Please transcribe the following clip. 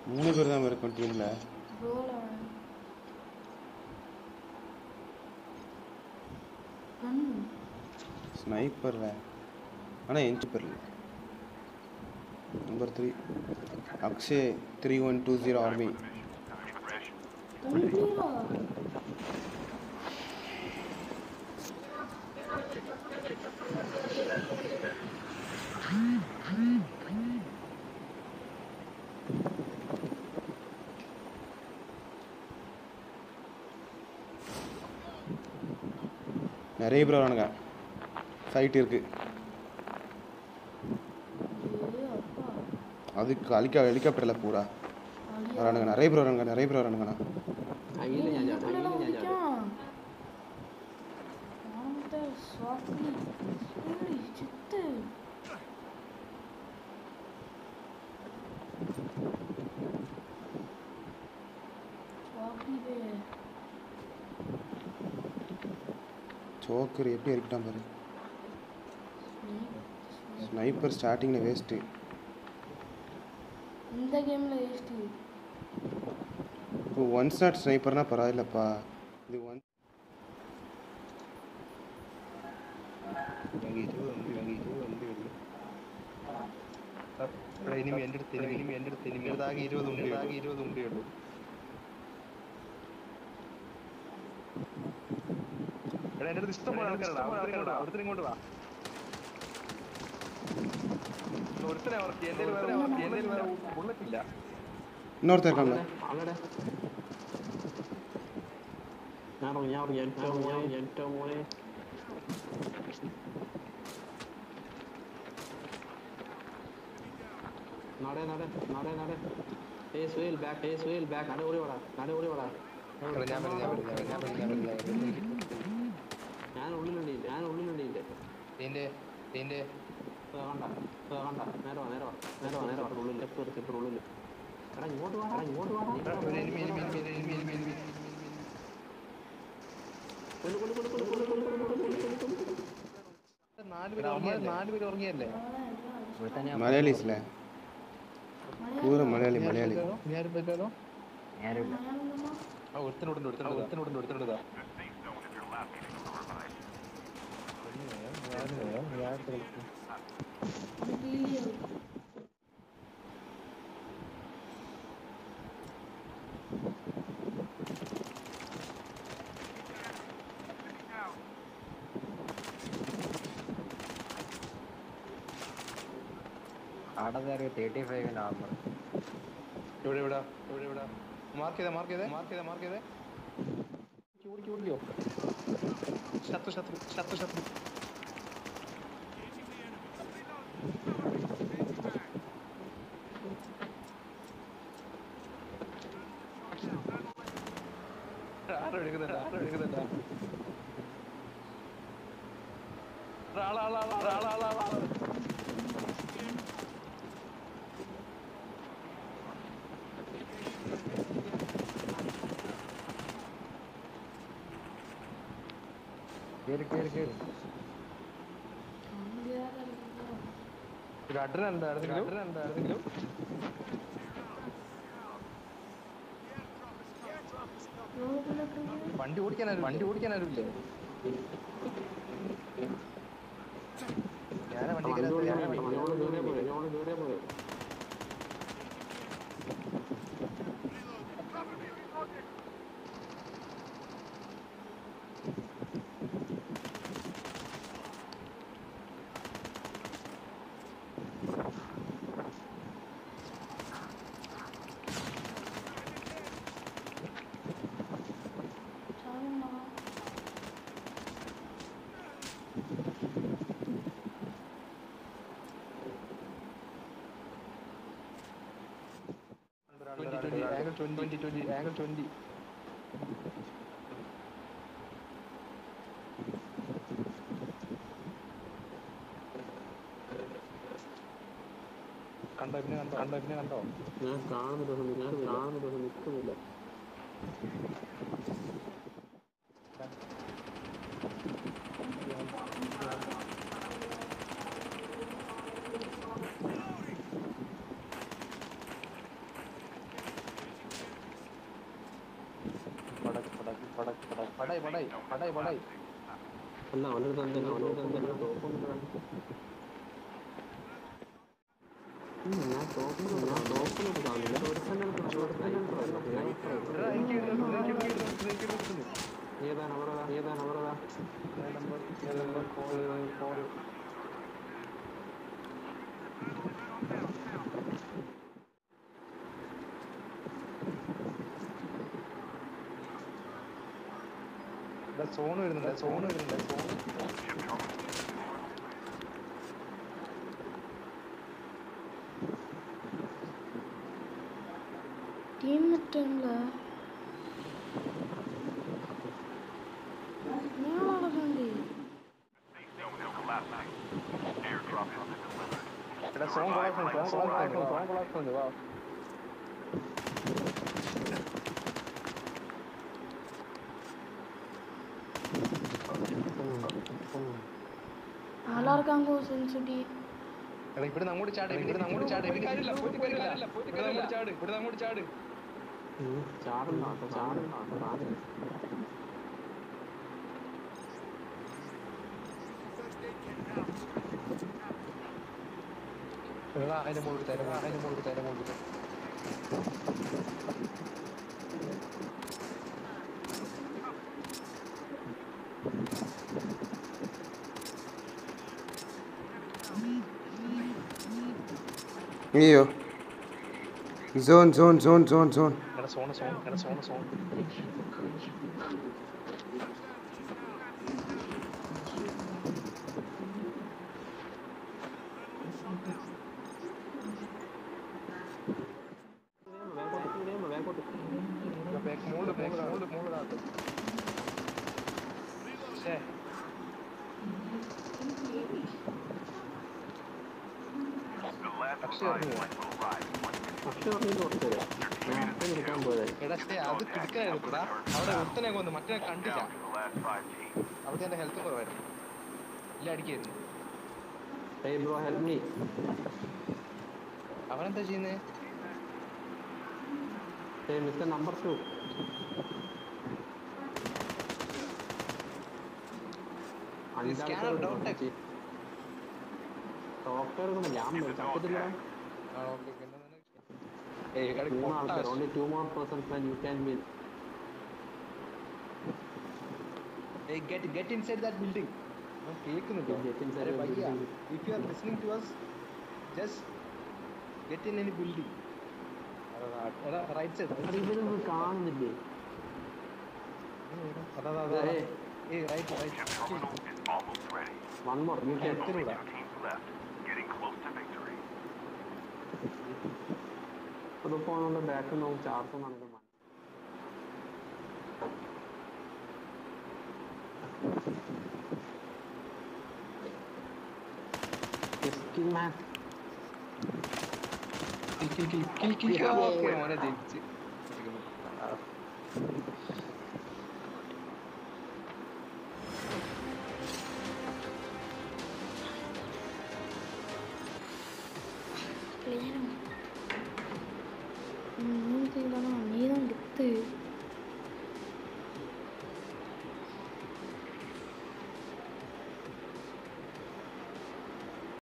3 பேர் தான் இருக்கும் டீம்ல. ஸ்னைப்பர்ல ஆனா என்ச் பெறல. Number 3 Akshay 3120 army. நிறைய பேர் வரானுங்க. ஃபைட் இருக்கு. அதுக்கு ஹெலிகாப்டர்ல பூரா வரானுங்க. நிறைய பேர் வரானுங்கண்ணா. சோக்கர் எப்படி இருக்கிட்டான் பாரு. ஸ்னைப்பர் ஸ்டார்டிங்ல வேஸ்ட். இந்த கேம்ல வேஸ்ட். இப்போ ஒன் ஷாட் ஸ்னைப்பர்னா பரவாயில்லப்பா. இது ஒன் ഇനിമി എൻ്റെ അടുത്ത് ആകെ 20 ഉണ്ടിയുള്ളൂ. എടാ എൻ്റെ അടുത്ത് ഇഷ്ടംപോലെ ആൾക്കാരുണ്ട്. അവിടുത്തെ ഇങ്ങോട്ട് വാ. ഒരുത്തനെ വർക്ക് എൻ്റെ വേറെ ബുള്ളറ്റില്ല. இன்னொருத்தர் இருக்காங்க. സുഹേൽ ബാക്ക് നട ഓടി വാടാ. ഞാൻ ഉള്ളിലുണ്ട് ഇതിന്റെ കണ്ട നേരെ വാ ഉള്ളിൽ ലെഫ്റ്റ് ഉള്ളിൽ. എടാ ഇങ്ങോട്ട് വാടാ. നാല് പേര് ഉറങ്ങിയല്ലേ? മലയാളീസിലെ പൂര മലയാളി. ഒരുത്തനുണ്ട്. ആടതാറ് 35 നമ്പർ. ഇവിടെ മാർക്ക് ചെയ്തേ. ഓടിക്കോ. ശത്രു. ആരോ എടുക്കുന്നുണ്ടാ. ആളാ. കേറി. ഗട്ടറുണ്ടായിരുന്നെങ്കിലും വണ്ടി ഓടിക്കാനാരുമില്ലേ? ഞാനാ വണ്ടി angle 20. കണ്ടോ? ഞാൻ കാണുന്നില്ല നിൽക്കുന്നില്ല. അല്ല അവൻ്റെ അടുത്ത് എന്തെങ്കിലും ടോപ്പൊന്നും ഞാൻ ടോപ്പിനൊക്കെ കാണില്ല ഏതാണ് അവരതാ സോൺ വരുന്നുണ്ട് ടീം മറ്റുള്ള സോൺ കൊളാക്കുന്നുണ്ട് വാ ആളാർക്കാൻ സെൻസിറ്റി ഇവിടെ അങ്ങോട്ട് ചാട് അതിന്റെ മുകളിൽ തരാം അയ്യോ സോൺ സോൺ അത് കിടക്കായിരുന്നുടാ അവിടെ ഒരുത്തനെ കൊന്നു മറ്റേ കണ്ടില്ല അവർക്ക് എന്റെ ഹെൽത്ത് കുറവായിരുന്നു ഇല്ല അടിക്കായിരുന്നു അവനെന്താ ചെയ്യുന്നേ നമ്പർ 2 ഞാൻ ചത്തിട്ടില്ല only 2 more persons when you can win. Hey, get inside that building. Get inside that building. If you are listening to us, just get in any building. Right side. ഇവരൊന്നും കാണുന്നില്ലേ? Hey, right. One more. You can through that. ഫോണുള്ള back നോക്കി charge നടക്കും Claro.